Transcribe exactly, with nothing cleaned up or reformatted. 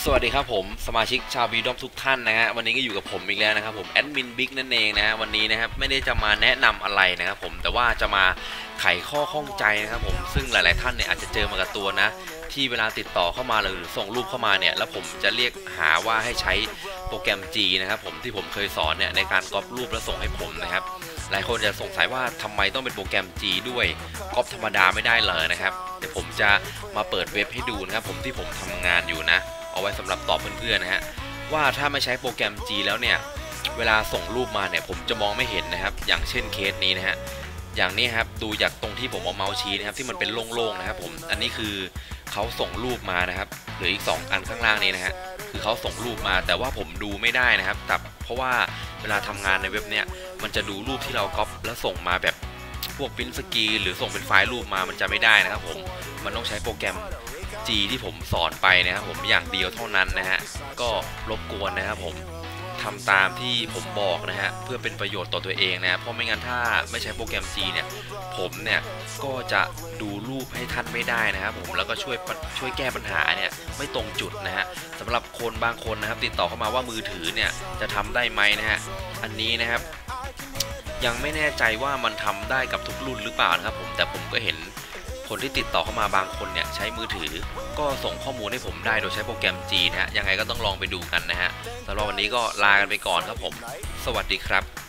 สวัสดีครับผมสมาชิกชาววีดอมทุกท่านนะฮะวันนี้ก็อยู่กับผมอีกแล้วนะครับผมแอดมินบิ๊กนั่นเองนะวันนี้นะครับไม่ได้จะมาแนะนำอะไรนะครับผมแต่ว่าจะมาไขข้อข้องใจนะครับผมซึ่งหลายๆท่านเนี่ยอาจจะเจอมากับตัวนะที่เวลาติดต่อเข้ามาหรือส่งรูปเข้ามาเนี่ยแล้วผมจะเรียกหาว่าให้ใช้โปรแกรม G นะครับผมที่ผมเคยสอนเนี่ยในการก๊อปรูปแล้วส่งให้ผมนะครับหลายคนจะสงสัยว่าทำไมต้องเป็นโปรแกรม G ด้วยก๊อปธรรมดาไม่ได้เลยนะครับเดี๋ยวผมจะมาเปิดเว็บให้ดูนะครับผมที่ผมทำงานอยู่นะเอาไว้สำหรับตอบเพื่อนๆนะฮะว่าถ้าไม่ใช้โปรแกรม G แล้วเนี่ยเวลาส่งรูปมาเนี่ยผมจะมองไม่เห็นนะครับอย่างเช่นเคสนี้นะฮะอย่างนี้ครับดูจากตรงที่ผมเอาเมาส์ชี้นะครับที่มันเป็นโล่งๆนะครับผมอันนี้คือเขาส่งรูปมานะครับหรืออีกสองอันข้างล่างนี้นะฮะคือเขาส่งรูปมาแต่ว่าผมดูไม่ได้นะครับแต่เพราะว่าเวลาทำงานในเว็บเนี่ยมันจะดูรูปที่เราก๊อปแล้วส่งมาแบบพวกพิมพ์สกรีนหรือส่งเป็นไฟล์รูปมามันจะไม่ได้นะครับผมมันต้องใช้โปรแกรมG ที่ผมสอนไปนะครับผมอย่างเดียวเท่านั้นนะฮะก็รบกวนนะครับผมทำตามที่ผมบอกนะฮะเพื่อเป็นประโยชน์ต่อตัวเองนะเพราะไม่งั้นถ้าไม่ใช้โปรแกรม G เนี่ยผมเนี่ยก็จะดูรูปให้ท่านไม่ได้นะครับผมแล้วก็ช่วยช่วยแก้ปัญหาเนี่ยไม่ตรงจุดนะฮะสำหรับคนบางคนนะครับติดต่อเข้ามาว่ามือถือเนี่ยจะทำได้ไหมนะฮะอันนี้นะครับยังไม่แน่ใจว่ามันทำได้กับทุกรุ่นหรือเปล่านะครับผมแต่ผมก็เห็นคนที่ติดต่อเข้ามาบางคนเนี่ยใช้มือถือก็ส่งข้อมูลให้ผมได้โดยใช้โปรแกรม G นะฮะยังไงก็ต้องลองไปดูกันนะฮะสำหรับวันนี้ก็ลากันไปก่อนครับผมสวัสดีครับ